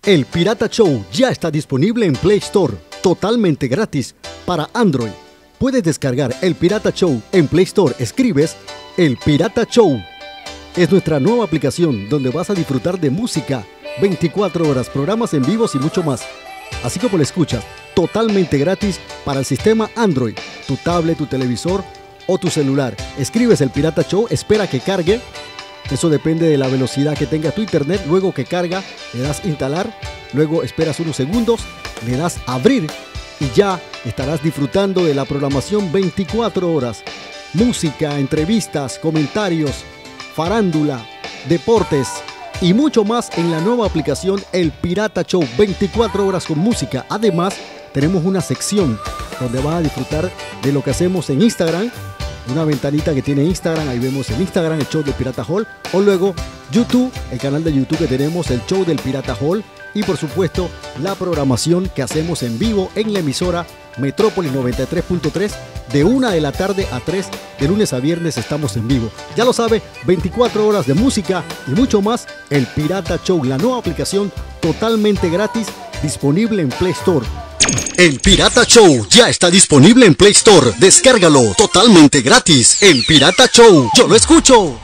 El Pirata Show ya está disponible en Play Store, totalmente gratis para Android. Puedes descargar El Pirata Show en Play Store. Escribes El Pirata Show. Es nuestra nueva aplicación donde vas a disfrutar de música 24 horas, programas en vivos y mucho más. Así como lo escuchas, totalmente gratis para el sistema Android, tu tablet, tu televisor o tu celular. Escribes El Pirata Show, espera que cargue. Eso depende de la velocidad que tenga tu internet. Luego que carga, le das instalar, luego esperas unos segundos, le das abrir y ya estarás disfrutando de la programación 24 horas. Música, entrevistas, comentarios, farándula, deportes y mucho más en la nueva aplicación El Pirata Show, 24 horas con música. Además, tenemos una sección donde vas a disfrutar de lo que hacemos en Instagram. Una ventanita que tiene Instagram, ahí vemos el Instagram, el show del Pirata Hall, o luego YouTube, el canal de YouTube que tenemos, el show del Pirata Hall, y por supuesto la programación que hacemos en vivo en la emisora Metrópolis 93.3 de 1 de la tarde a 3, de lunes a viernes estamos en vivo. Ya lo sabe, 24 horas de música y mucho más. El Pirata Show, la nueva aplicación totalmente gratis, disponible en Play Store. El Pirata Show ya está disponible en Play Store. Descárgalo totalmente gratis. El Pirata Show, yo lo escucho.